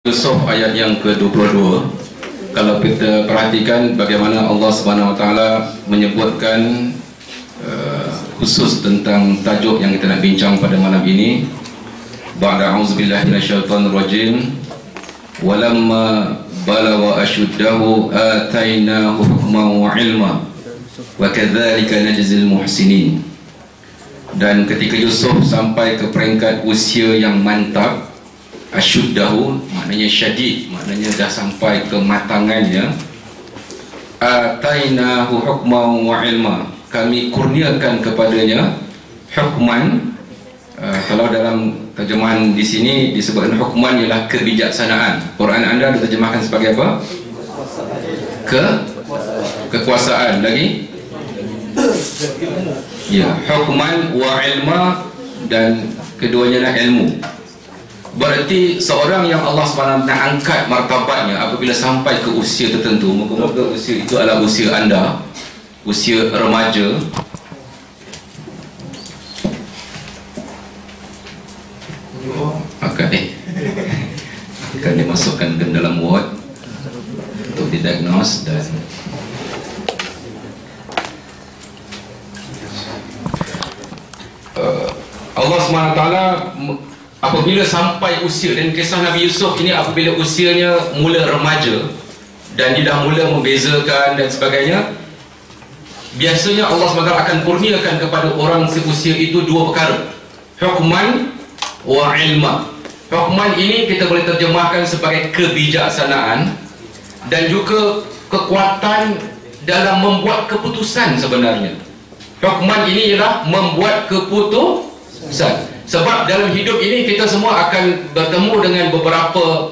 Yusuf ayat yang ke-22. Kalau kita perhatikan bagaimana Allah Subhanahu Wa Taala menyebutkan khusus tentang tajuk yang kita nak bincang pada malam ini. Ba'da a'udzubillahi minasyaitonir rajim. Walamma balagha ashuddahu atainahu hukman wa 'ilma wa kadzalika najzil muhsinin. Dan ketika Yusuf sampai ke peringkat usia yang mantap, asyuddahu maknanya syadid, maknanya dah sampai ke matangannya. Atainahu hukman wa ilma, kami kurniakan kepadanya hukman. Kalau dalam terjemahan di sini disebutkan hukman ialah kebijaksanaan. Quran anda diterjemahkan sebagai apa? Kekuasaan. Lagi? Ya, hukman wa ilma, dan keduanya adalah ilmu. Berarti seorang yang Allah SWT angkat martabatnya apabila sampai ke usia tertentu, moga-moga usia itu adalah usia anda, usia remaja. Akan dimasukkan ke dalam ward untuk didiagnose. Dan Allah SWT apabila sampai usia, dan kisah Nabi Yusuf ini apabila usianya mula remaja dan dia dah mula membezakan dan sebagainya, biasanya Allah SWT akan kurniakan kepada orang seusia itu dua perkara, hukman wa ilma. Hukman ini kita boleh terjemahkan sebagai kebijaksanaan dan juga kekuatan dalam membuat keputusan. Sebenarnya hukman ini ialah membuat keputusan. Sebab dalam hidup ini kita semua akan bertemu dengan beberapa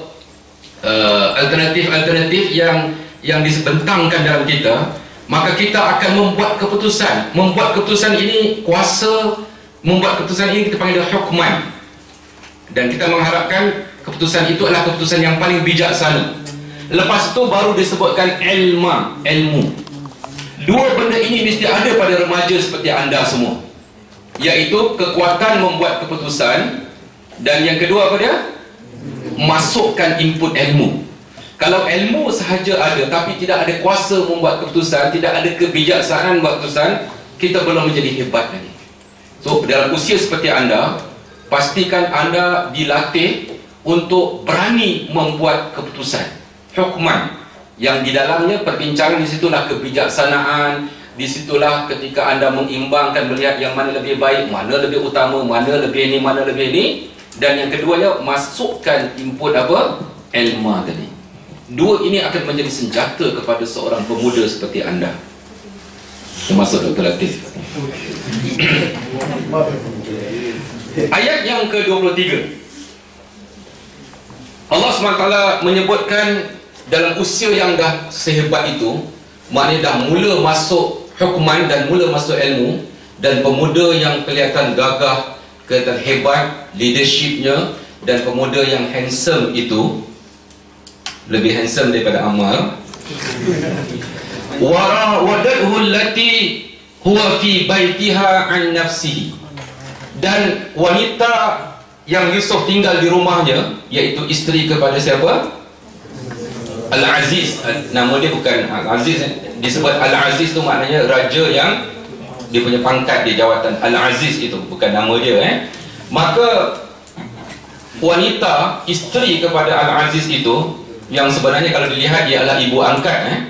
alternatif yang disebentangkan dalam kita. Maka kita akan membuat keputusan. Membuat keputusan ini, kuasa membuat keputusan ini kita panggil hukman. Dan kita mengharapkan keputusan itu adalah keputusan yang paling bijaksana. Lepas itu baru disebutkan ilmu. Dua benda ini mesti ada pada remaja seperti anda semua, iaitu kekuatan membuat keputusan, dan yang kedua apa dia? Masukkan input ilmu. Kalau ilmu sahaja ada tapi tidak ada kuasa membuat keputusan, tidak ada kebijaksanaan membuat keputusan, kita belum menjadi hebat lagi. So dalam usia seperti anda, pastikan anda dilatih untuk berani membuat keputusan hukman, yang di dalamnya perbincangan di situlah kebijaksanaan. Disitulah ketika anda mengimbangkan, melihat yang mana lebih baik, mana lebih utama, mana lebih ini, mana lebih ini. Dan yang keduanya, masukkan input apa? Ilmu tadi. Dua ini akan menjadi senjata kepada seorang pemuda seperti anda, termasuk Dr. Latif. Ayat yang ke-23, Allah SWT menyebutkan dalam usia yang dah sehebat itu, maknanya dah mula masuk hukman dan mula masuk ilmu, dan pemuda yang kelihatan gagah, kelihatan hebat leadershipnya, dan pemuda yang handsome itu, lebih handsome daripada Ammar. Warawadathu allati huwa fi baitiha an nafsihi, dan wanita yang Yusuf tinggal di rumahnya, iaitu isteri kepada siapa? Al-Aziz. Nama dia bukan Al-Aziz, disebut Al-Aziz tu maknanya raja yang dia punya pangkat di jawatan. Al-Aziz itu bukan nama dia. Maka wanita isteri kepada Al-Aziz itu, yang sebenarnya kalau dilihat dia adalah ibu angkat,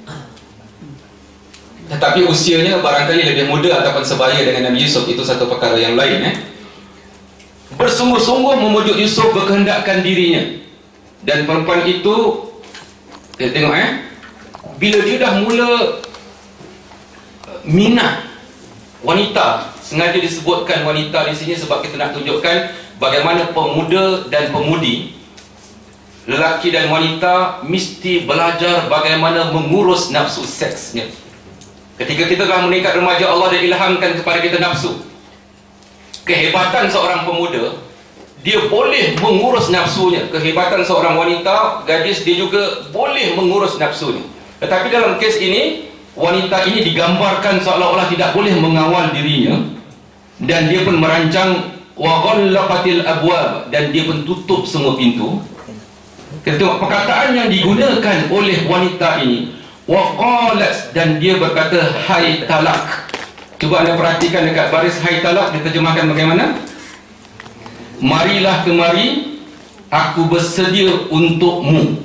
tetapi usianya barangkali lebih muda ataupun sebaya dengan Nabi Yusuf, itu satu perkara yang lain. Bersungguh-sungguh memujuk Yusuf berkehendakkan dirinya. Dan perempuan itu, kita tengok bila dia dah mula minat wanita, sengaja disebutkan wanita di sini sebab kita nak tunjukkan bagaimana pemuda dan pemudi, lelaki dan wanita, mesti belajar bagaimana mengurus nafsu seksnya. Ketika kita telah meningkat remaja, Allah dah ilhamkan kepada kita nafsu. Kehebatan seorang pemuda, dia boleh mengurus nafsunya. Kehebatan seorang wanita, gadis, dia juga boleh mengurus nafsunya. Tetapi dalam kes ini, wanita ini digambarkan seolah-olah tidak boleh mengawal dirinya, dan dia pun merancang wa ghallaqatil abwab, dan dia pun tutup semua pintu. Kita tengok perkataan yang digunakan oleh wanita ini, wa qalat, dan dia berkata hai talak. Cuba anda perhatikan dekat baris hai talak, diterjemahkan bagaimana? Marilah kemari, aku bersedia untukmu.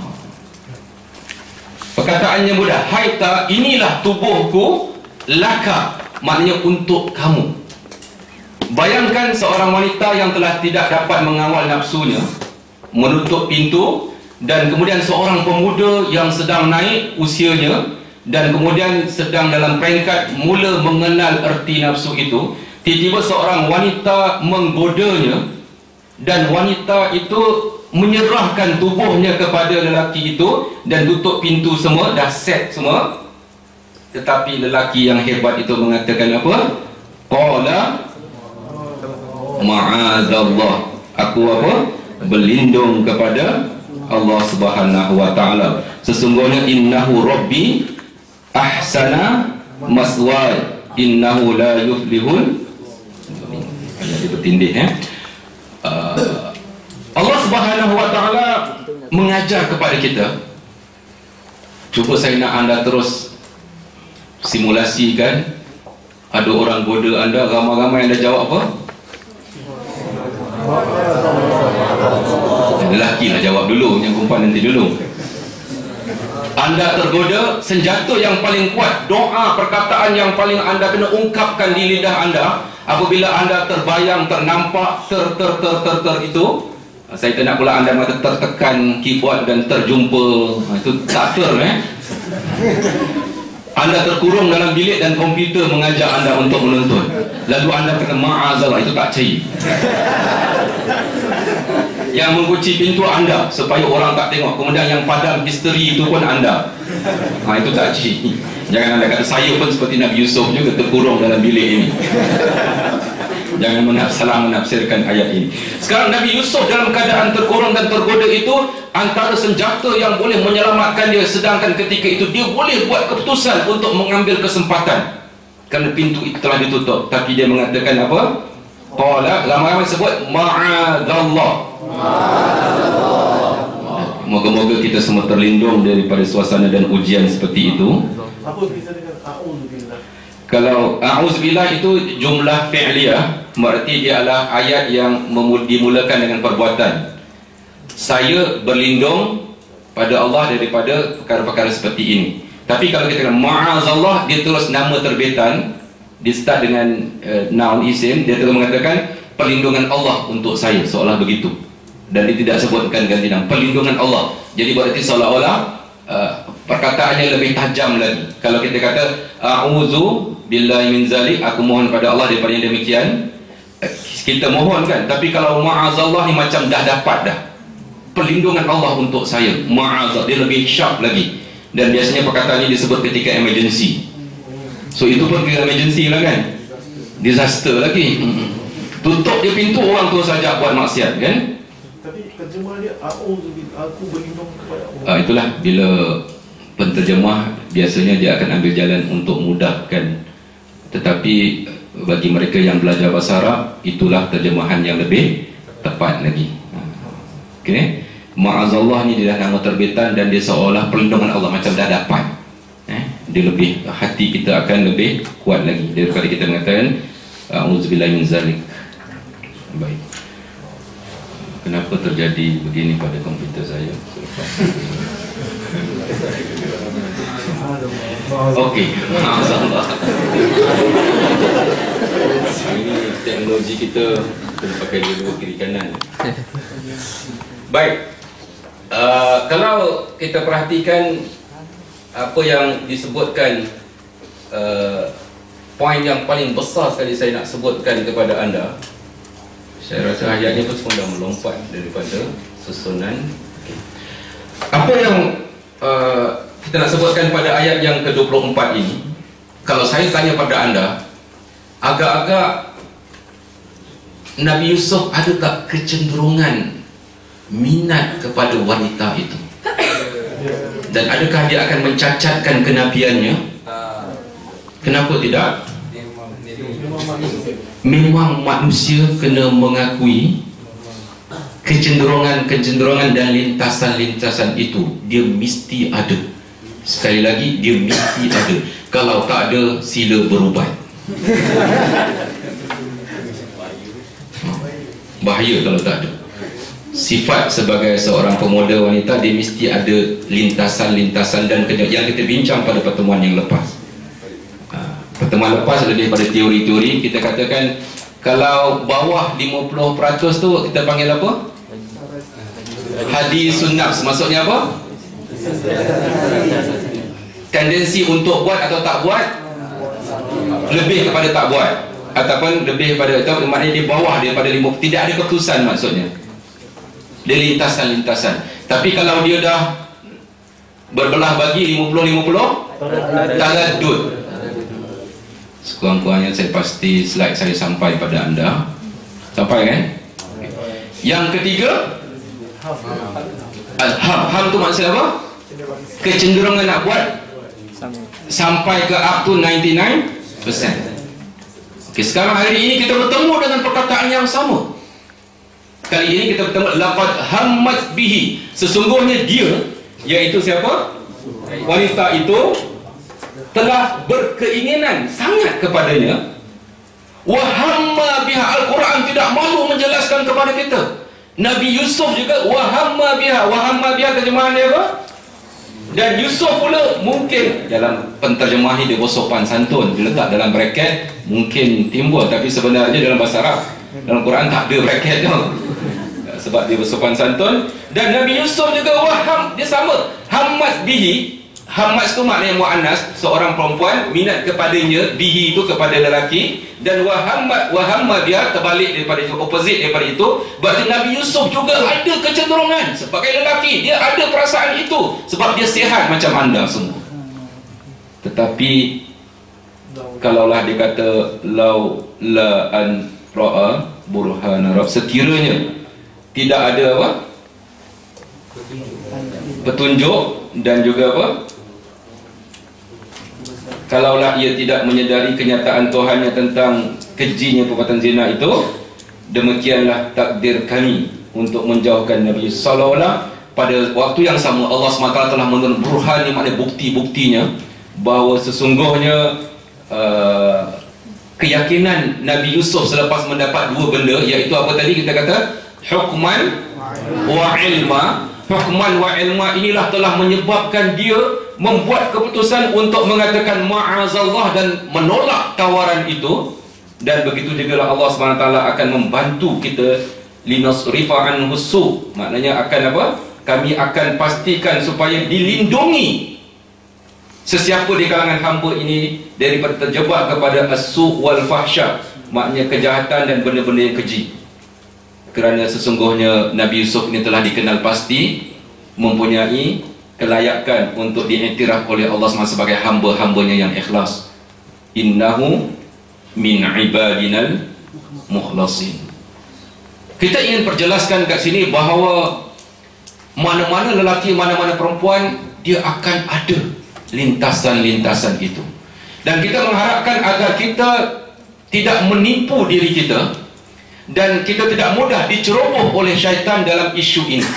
Perkataannya mudah. Haita, inilah tubuhku, laka, maknanya untuk kamu. Bayangkan seorang wanita yang telah tidak dapat mengawal nafsunya, menutup pintu, dan kemudian seorang pemuda yang sedang naik usianya dan kemudian sedang dalam peringkat mula mengenal erti nafsu itu, tiba-tiba seorang wanita menggodanya, dan wanita itu menyerahkan tubuhnya kepada lelaki itu dan tutup pintu semua, dah set semua. Tetapi lelaki yang hebat itu mengatakan apa? Qala ma'adzallah, aku apa? Berlindung kepada Allah Subhanahu wa taala. Sesungguhnya innahu rabbi ahsana maswaya innahu la yuflihul. Ayat itu bertindih Allah Subhanahu wa taala mengajar kepada kita. Cuba saya nak anda terus simulasikan, ada orang goda anda, ramai-ramai anda jawab apa? Lelaki lah jawab dulu, yang perempuan nanti dulu. Anda tergoda, senjata yang paling kuat, doa, perkataan yang paling anda kena ungkapkan di lidah anda apabila anda terbayang, ternampak, itu. Saya tak nak pula anda mata tertekan keyboard dan terjumpa, itu tak Anda terkurung dalam bilik dan komputer mengajak anda untuk menuntut, lalu anda kena ma'azallah, itu tak cari. Yang mengunci pintu anda supaya orang tak tengok, kemudian yang padam history itu pun anda, itu tak cari. Jangan anda kata saya pun seperti Nabi Yusuf juga terkurung dalam bilik ini. Jangan salah menafsirkan ayat ini. Sekarang Nabi Yusuf dalam keadaan terkurung dan tergoda itu antara senjata yang boleh menyelamatkan dia, sedangkan ketika itu dia boleh buat keputusan untuk mengambil kesempatan kerana pintu itu telah ditutup. Tapi dia mengatakan apa? Qala, ramai-ramai sebut ma'adzallah. Moga-moga kita semua terlindung daripada suasana dan ujian seperti itu. Apa bisa dengan a'udzubillah? Kalau a'udzubillah itu jumlah fi'liyah, berarti dia adalah ayat yang dimulakan dengan perbuatan. Saya berlindung pada Allah daripada perkara-perkara seperti ini. Tapi kalau kita kata ma'azallah, dia terus nama terbitan, dia start dengan noun isim, dia terus mengatakan perlindungan Allah untuk saya, seolah begitu. Dan dia tidak sebutkan ganti nama, perlindungan Allah. Jadi berarti seolah-olah perkataannya lebih tajam lagi. Kalau kita kata a'udzu billahi min zalik, aku mohon pada Allah daripada yang demikian, kita mohon kan. Tapi kalau ma'azallah ni macam dah dapat dah perlindungan Allah untuk saya, ma'azallah, dia lebih sharp lagi. Dan biasanya perkataan ini disebut ketika emergency. So itu pun ketika emergency lah kan, disaster lagi. Tutup dia pintu, orang terus saja buat maksiat kan. Tapi terjemah dia a'udzubillah, aku berlindung kepada Allah. Itulah bila penterjemah biasanya dia akan ambil jalan untuk mudahkan. Tetapi bagi mereka yang belajar bahasa Arab, itulah terjemahan yang lebih tepat lagi. Okey, ma'azallah ni dia dah nama terbitan dan dia seolah perlindungan Allah macam dah dapat. Dia lebih, hati kita akan lebih kuat lagi daripada kita mengatakan a'udzubillahi min zalik. Baik. Kenapa terjadi begini pada komputer saya? Okey, maafkanlah. Ini teknologi kita pakai dua kiri kanan. Baik. Kalau kita perhatikan apa yang disebutkan, poin yang paling besar sekali saya nak sebutkan kepada anda, saya rasa ayat ni pun semua dah melompat daripada susunan. Apa yang kita nak sebutkan pada ayat yang ke-24 ini, kalau saya tanya pada anda, agak-agak Nabi Yusuf ada tak kecenderungan minat kepada wanita itu? Dan adakah dia akan mencacatkan kenabiannya? Kenapa tidak? Memang manusia kena mengakui kecenderungan dan lintasan-lintasan itu dia mesti ada. Sekali lagi, dia mesti ada. Kalau tak ada, sila berubat. Bahaya kalau tak ada. Sifat sebagai seorang pemuda wanita, dia mesti ada lintasan-lintasan dan yang kita bincang pada pertemuan yang lepas. Pertemuan lepas lebih pada teori-teori. Kita katakan kalau bawah 50% tu kita panggil apa? Hadisun nafs. Maksudnya apa? Tendensi untuk buat atau tak buat, lebih kepada tak buat, ataupun lebih kepada, atau maknanya di bawah daripada 50. Tidak ada keputusan maksudnya. Dia lintasan-lintasan. Tapi kalau dia dah berbelah bagi 50-50, taradud. Sekurang-kurangnya saya pasti slide saya sampai pada anda. Sampai kan? Yang ketiga, ham tu maksud apa? Kecenderungan nak buat sampai ke up to 99%. Okay, sekarang hari ini kita bertemu dengan perkataan yang sama. Kali ini kita bertemu laqad hammat bihi. Sesungguhnya dia, iaitu siapa? Wanita itu telah berkeinginan sangat kepadanya. Wa hamma biha. Al-Quran tidak malu menjelaskan kepada kita. Nabi Yusuf juga wa hamma biha. Wa hamma biha terjemahan dia apa? Dan Yusuf pula mungkin dalam penterjemah ni dia bersopan santun, diletak dalam bracket, mungkin timbul, tapi sebenarnya dalam bahasa Arab, dalam Quran tak ada bracket tu. Sebab dia bersopan santun. Dan Nabi Yusuf juga waham, dia sama. Hammat bihi. Hammat itu maknanya mu'annas, seorang perempuan minat kepadanya, bihi itu kepada lelaki, dan wahamma dia terbalik daripada itu, opposite daripada itu. Berarti Nabi Yusuf juga ada kecenderungan sebagai lelaki, dia ada perasaan itu sebab dia sihat macam anda semua. Tetapi kalaulah dia kata lau la an ra'a burhana rabb, sekiranya tidak ada apa? Petunjuk dan juga apa? Kalaulah ia tidak menyedari kenyataan Tuhannya tentang kejinya perbuatan zina itu, demikianlah takdir kami untuk menjauhkan Nabi Yusuf. Seolah-olah pada waktu yang sama Allah SWT telah menurunkan burhan, yang maknanya bukti-buktinya bahawa sesungguhnya keyakinan Nabi Yusuf selepas mendapat dua benda, iaitu apa tadi kita kata? Hukman wa ilma. Hukman wa ilma inilah telah menyebabkan dia membuat keputusan untuk mengatakan ma'azallah dan menolak tawaran itu. Dan begitu juga Allah SWT akan membantu kita linasrifa anhu su, maknanya akan apa? Kami akan pastikan supaya dilindungi sesiapa di kalangan hamba ini daripada terjebak kepada as-su wal fahsya, maknanya kejahatan dan benda-benda yang keji. Kerana sesungguhnya Nabi Yusuf ini telah dikenal pasti mempunyai kelayakan untuk diiktiraf oleh Allah SWT sebagai hamba-hambanya yang ikhlas. Innahu min ibadinal mukhlasin. Kita ingin perjelaskan kat sini bahawa mana-mana lelaki, mana-mana perempuan, dia akan ada lintasan-lintasan itu. Dan kita mengharapkan agar kita tidak menipu diri kita dan kita tidak mudah diceroboh oleh syaitan dalam isu ini.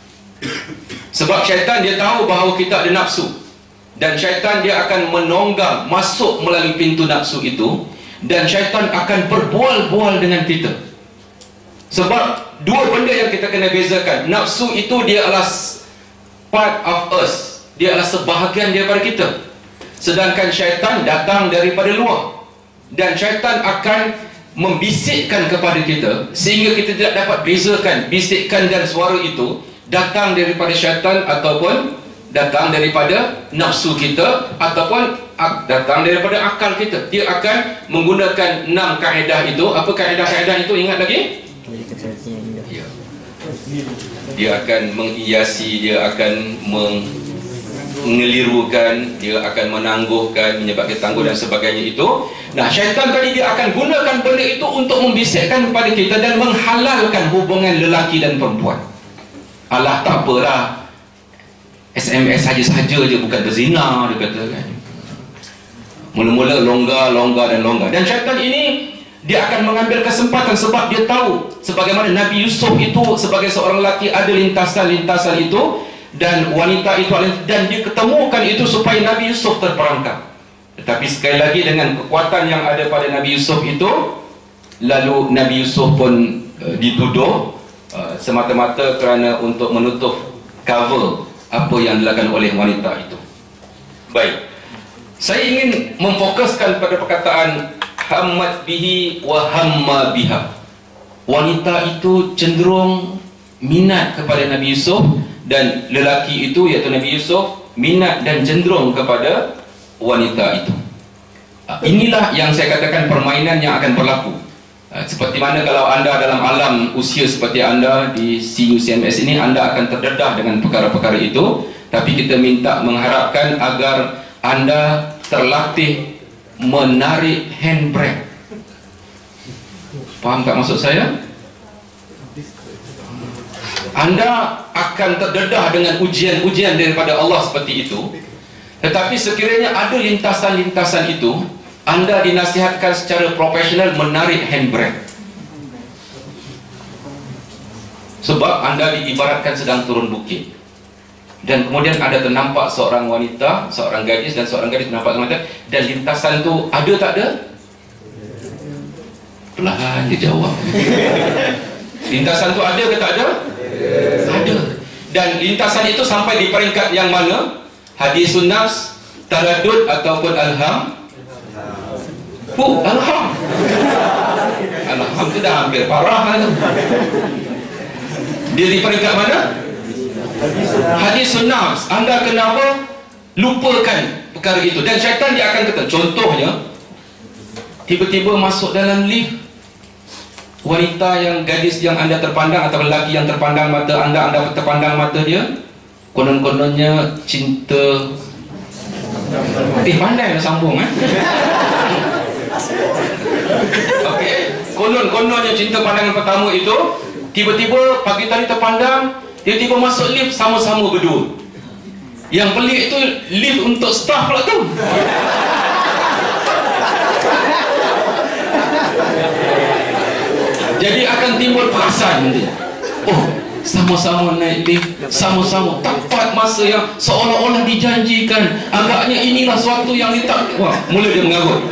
Sebab syaitan dia tahu bahawa kita ada nafsu, dan syaitan dia akan menonggang masuk melalui pintu nafsu itu, dan syaitan akan berbual-bual dengan kita. Sebab dua benda yang kita kena bezakan. Nafsu itu dia adalah part of us, dia adalah sebahagian daripada kita. Sedangkan syaitan datang daripada luar, dan syaitan akan membisikkan kepada kita sehingga kita tidak dapat bezakan bisikan dan suara itu datang daripada syaitan ataupun datang daripada nafsu kita ataupun datang daripada akal kita. Dia akan menggunakan 6 kaedah itu. Apa kaedah-kaedah itu? Ingat lagi? Ya. Dia akan menghiasi, dia akan mengelirukan, dia akan menangguhkan, menyebabkan tangguh dan sebagainya itu. Nah, syaitan tadi dia akan gunakan benda itu untuk membisikkan kepada kita dan menghalalkan hubungan lelaki dan perempuan. Alah, tak apalah, SMS saja-saja je, bukan berzina, dia kata kan. Mula-mula longgar dan longgar. Dan syaitan ini Dia akan mengambil kesempatan sebab dia tahu sebagaimana Nabi Yusuf itu sebagai seorang lelaki ada lintasan-lintasan itu, dan wanita itu, dan dia ketemukan itu supaya Nabi Yusuf terperangkap. Tetapi sekali lagi dengan kekuatan yang ada pada Nabi Yusuf itu, lalu Nabi Yusuf pun dituduh semata-mata kerana untuk menutup cover apa yang dilakukan oleh wanita itu. Baik, saya ingin memfokuskan pada perkataan hammat bihi wa hamma biha. Wanita itu cenderung minat kepada Nabi Yusuf, dan lelaki itu iaitu Nabi Yusuf minat dan cenderung kepada wanita itu. Inilah yang saya katakan permainan yang akan berlaku. Seperti mana kalau anda dalam alam usia seperti anda di CUCMS ini, anda akan terdedah dengan perkara-perkara itu. Tapi kita mengharapkan agar anda terlatih menarik handbrake. Faham tak maksud saya? Anda akan terdedah dengan ujian-ujian daripada Allah seperti itu. Tetapi sekiranya ada lintasan-lintasan itu, anda dinasihatkan secara profesional menarik handbrake. Sebab anda diibaratkan sedang turun bukit, dan kemudian ada ternampak seorang wanita, seorang gadis, dan seorang gadis ternampak wanita, dan lintasan itu ada tak ada? Pelan dia jawab. Lintasan itu ada ke tak ada? Ada. Dan lintasan itu sampai di peringkat yang mana? Hadisun nafs, taradud ataupun alham? Alham. Alham itu dah hampir parah tu. Dia di peringkat mana? Hadisun nafs. Anda kenapa lupakan perkara itu? Dan syaitan dia akan kata, contohnya tiba-tiba masuk dalam lift, wanita yang gadis yang anda terpandang atau lelaki yang terpandang mata anda terpandang mata dia, konon-kononnya cinta. Pandai lah sambung Okey, konon-kononnya cinta pandangan pertama itu, tiba-tiba pagi tadi terpandang, tiba-tiba masuk lift sama-sama berdua. Yang pelik itu lift untuk staff pula tu. Jadi akan timbul perasaan nanti. Oh, sama-sama naik lift, sama-sama tepat masa yang seolah-olah dijanjikan. Agaknya inilah suatu yang ditak. Wah, mula dia mengarut.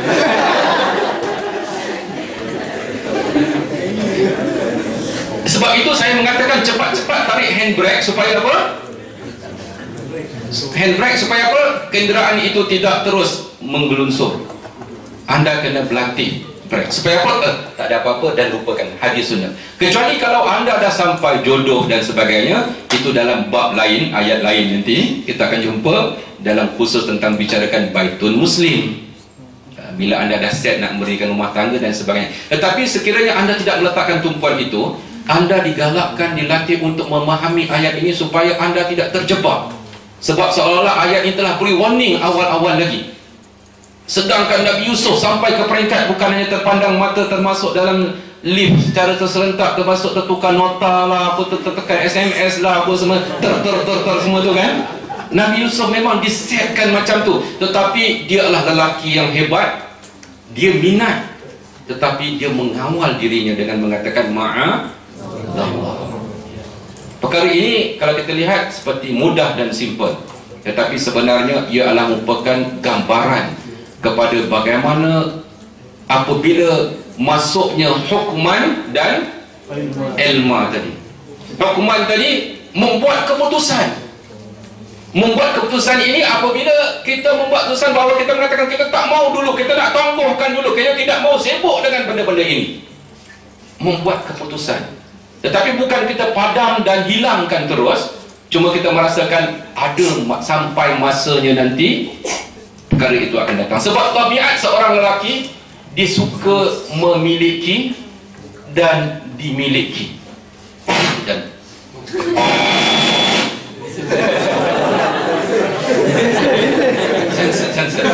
Sebab itu saya mengatakan cepat-cepat tarik handbrake supaya apa? Handbrake supaya apa? Kenderaan itu tidak terus menggelunsur. Anda kena berlatih supaya apa? Tak ada apa-apa dan lupakan hadis sunnah. Kecuali kalau anda dah sampai jodoh dan sebagainya, itu dalam bab lain, ayat lain nanti kita akan jumpa dalam khusus tentang bicarakan baitun muslim, bila anda dah set nak mendirikan rumah tangga dan sebagainya. Tetapi sekiranya anda tidak meletakkan tumpuan itu, anda digalakkan, dilatih untuk memahami ayat ini supaya anda tidak terjebak. Sebab seolah-olah ayat ini telah beri warning awal-awal lagi. Sedangkan Nabi Yusuf sampai ke peringkat bukan hanya terpandang mata, termasuk dalam lift secara terserentak, termasuk tertukar nota lah, apa tertekan SMS lah, apa semua semua tu kan. Nabi Yusuf memang disetkan macam tu. Tetapi dia adalah lelaki yang hebat. Dia minat, tetapi dia mengawal dirinya dengan mengatakan ma'azallah. Perkara ini kalau kita lihat seperti mudah dan simple, tetapi sebenarnya ia adalah merupakan gambaran kepada bagaimana apabila masuknya hukman dan ilma tadi. Hukman tadi membuat keputusan. Membuat keputusan ini apabila kita membuat keputusan bahawa kita mengatakan kita tak mau dulu, kita nak tangguhkan dulu, kita tidak mau sibuk dengan benda-benda ini. Membuat keputusan. Tetapi bukan kita padam dan hilangkan terus, cuma kita merasakan ada sampai masanya nanti perkara itu akan datang. Sebab tabiat seorang lelaki, dia suka memiliki dan dimiliki. Dan sensor.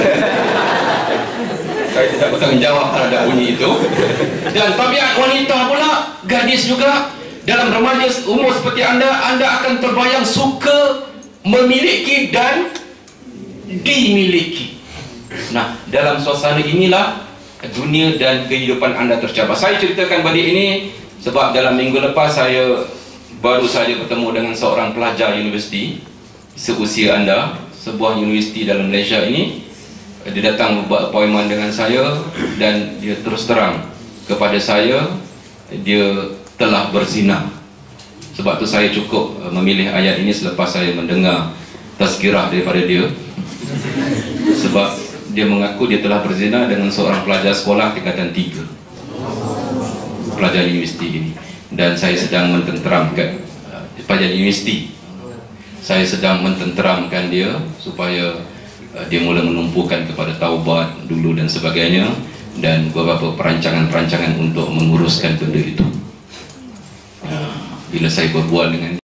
Saya tidak bertanggungjawab terhadap bunyi itu. Dan tabiat wanita pula, gadis juga, dalam remaja umur seperti anda akan terbayang suka memiliki dan dimiliki. Nah, dalam suasana inilah dunia dan kehidupan anda tercapai. Saya ceritakan balik ini sebab dalam minggu lepas saya baru saja bertemu dengan seorang pelajar universiti seusia anda, sebuah universiti dalam Malaysia ini. Dia datang buat appointment dengan saya dan dia terus terang kepada saya dia telah berzina. Sebab tu saya cukup memilih ayat ini selepas saya mendengar tazkirah daripada dia. Sebab dia mengaku dia telah berzina dengan seorang pelajar sekolah tingkatan 3, pelajar universiti ini. Dan saya sedang mententeramkan pelajar universiti. Saya sedang mententeramkan dia supaya dia mula menumpukan kepada taubat dulu dan sebagainya, dan beberapa perancangan-perancangan untuk menguruskan benda itu. Bila saya berbual dengan